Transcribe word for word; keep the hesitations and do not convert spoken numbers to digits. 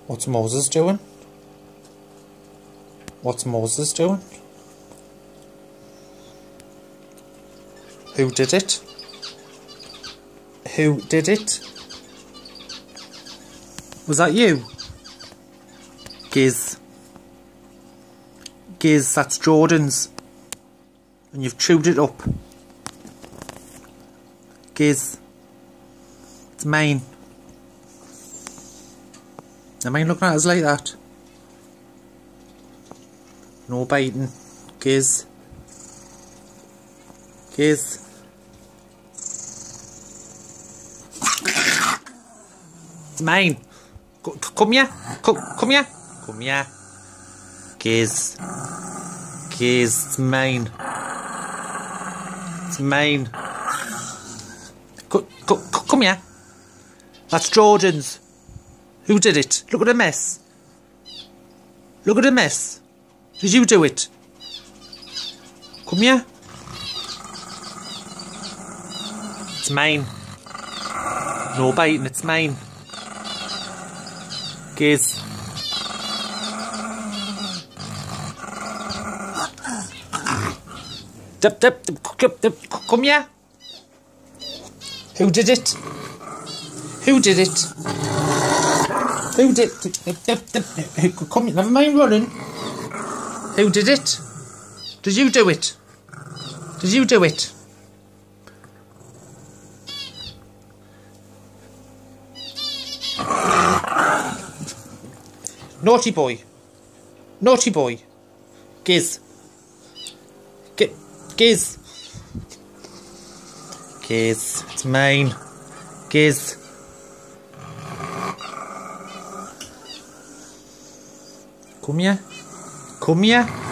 What's Moses doing? What's Moses doing? Who did it? Who did it? Was that you? Giz. Giz, that's Jordan's. And you've chewed it up. Giz. It's mine. Am I looking at us like that? No biting. Giz. Giz. It's mine. C come here. C come here. Come here. Giz. Giz. It's mine. It's mine. C c come here. That's Jordan's. Who did it? Look at the mess. Look at the mess. Did you do it? Come here. It's mine. No biting, it's mine. Giz. Dip, dip, dip, dip, come here. Who did it? Who did it? Who did it? Come here, never mind running. Who did it? Did you do it? Did you do it? Naughty boy. Naughty boy. Giz. G Giz. Giz. It's mine. Giz. Come here. Come here.